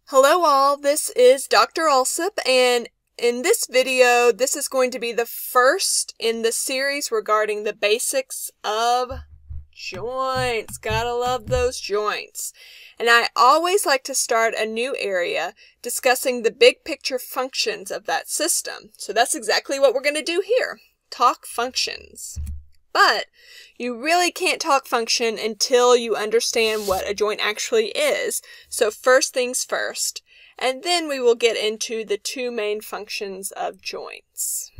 Hello all, this is Dr. Alsup, and in this video, this is going to be the first in the series regarding the basics of joints. Gotta love those joints. And I always like to start a new area discussing the big picture functions of that system. So that's exactly what we're going to do here. Talk functions. But you really can't talk function until you understand what a joint actually is. So first things first, and then we will get into the two main functions of joints.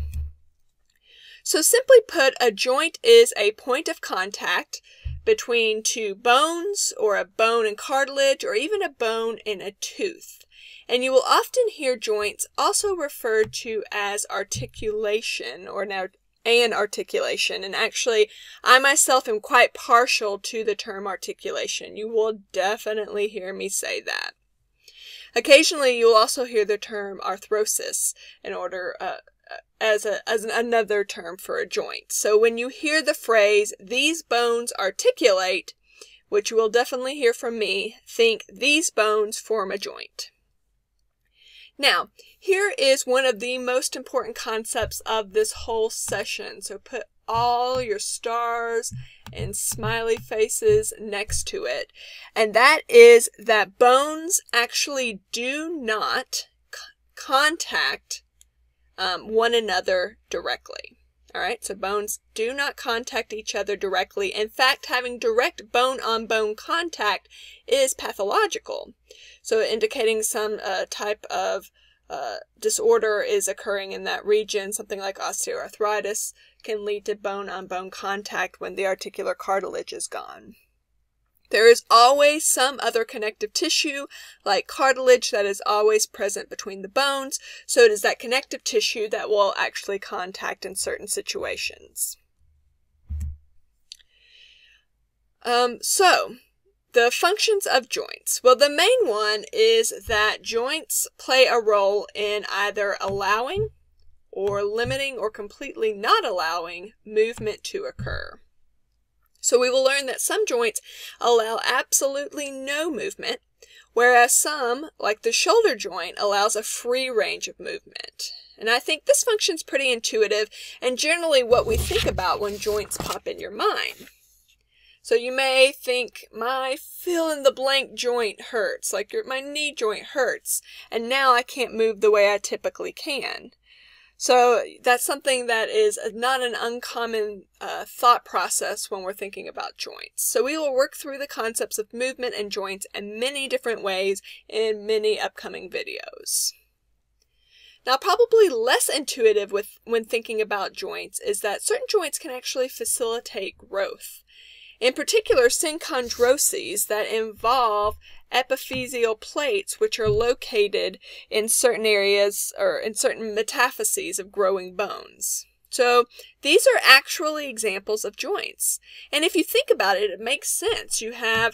So simply put, a joint is a point of contact between two bones, or a bone and cartilage, or even a bone and a tooth. And you will often hear joints also referred to as articulation, or now and articulation, and actually I myself am quite partial to the term articulation. You will definitely hear me say that. Occasionally you'll also hear the term arthrosis in order as another term for a joint. So when you hear the phrase these bones articulate, which you will definitely hear from me, think these bones form a joint. Now, here is one of the most important concepts of this whole session. So put all your stars and smiley faces next to it. And that is that bones actually do not contact one another directly. All right, so bones do not contact each other directly. In fact, having direct bone-on-bone contact is pathological. So indicating some type of disorder is occurring in that region. Something like osteoarthritis can lead to bone-on-bone contact when the articular cartilage is gone. There is always some other connective tissue, like cartilage, that is always present between the bones, so it is that connective tissue that will actually contact in certain situations. The functions of joints. Well, the main one is that joints play a role in either allowing or limiting or completely not allowing movement to occur. So we will learn that some joints allow absolutely no movement, whereas some, like the shoulder joint, allows a free range of movement. And I think this function is pretty intuitive and generally what we think about when joints pop in your mind. So you may think, my fill-in-the-blank joint hurts, like my knee joint hurts, and now I can't move the way I typically can. So that's something that is not an uncommon thought process when we're thinking about joints. So we will work through the concepts of movement and joints in many different ways in many upcoming videos. Now, probably less intuitive when thinking about joints is that certain joints can actually facilitate growth. In particular, synchondroses that involve epiphyseal plates which are located in certain areas or in certain metaphyses of growing bones. So these are actually examples of joints. And if you think about it, it makes sense. You have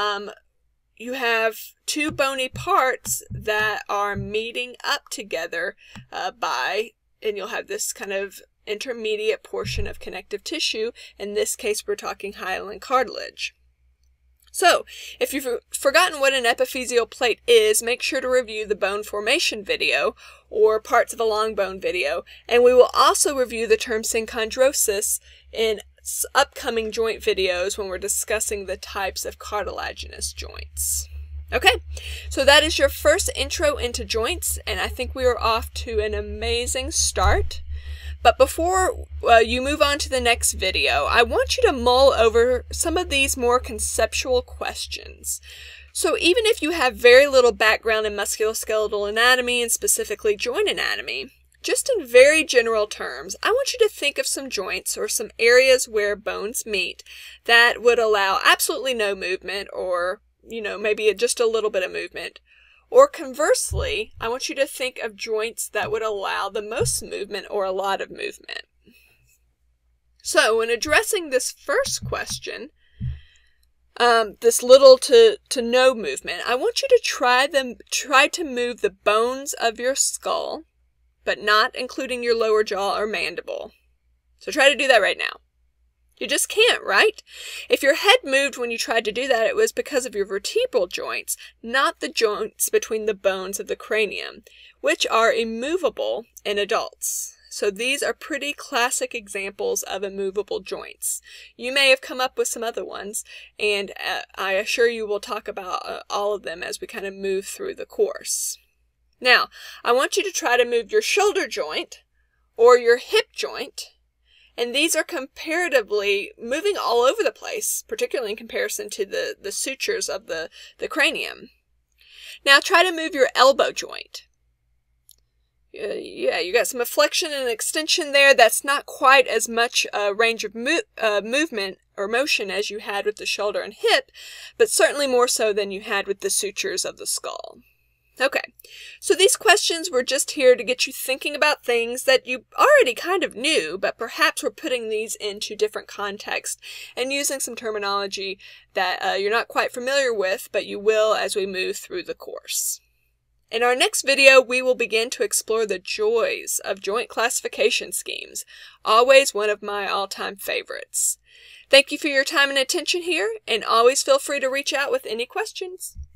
two bony parts that are meeting up together and you'll have this kind of intermediate portion of connective tissue. In this case, we're talking hyaline cartilage. So, if you've forgotten what an epiphyseal plate is, make sure to review the bone formation video or parts of a long bone video, and we will also review the term synchondrosis in upcoming joint videos when we're discussing the types of cartilaginous joints. Okay, so that is your first intro into joints, and I think we are off to an amazing start. But before you move on to the next video, I want you to mull over some of these more conceptual questions. So even if you have very little background in musculoskeletal anatomy and specifically joint anatomy, just in very general terms, I want you to think of some joints or some areas where bones meet that would allow absolutely no movement or, maybe just a little bit of movement. Or conversely, I want you to think of joints that would allow the most movement or a lot of movement. So when addressing this first question, this little to no movement, I want you to try to move the bones of your skull, but not including your lower jaw or mandible. So try to do that right now. You just can't, right? If your head moved when you tried to do that, it was because of your vertebral joints, not the joints between the bones of the cranium, which are immovable in adults. So these are pretty classic examples of immovable joints. You may have come up with some other ones, and I assure you we'll talk about all of them as we kind of move through the course. Now, I want you to try to move your shoulder joint or your hip joint, and these are comparatively moving all over the place, particularly in comparison to the sutures of the cranium. Now try to move your elbow joint. Yeah, you got some flexion and extension there. That's not quite as much range of movement or motion as you had with the shoulder and hip, but certainly more so than you had with the sutures of the skull. Okay, so these questions were just here to get you thinking about things that you already kind of knew, but perhaps we're putting these into different contexts and using some terminology that you're not quite familiar with, but you will as we move through the course. In our next video, we will begin to explore the joys of joint classification schemes, always one of my all-time favorites. Thank you for your time and attention here, and always feel free to reach out with any questions.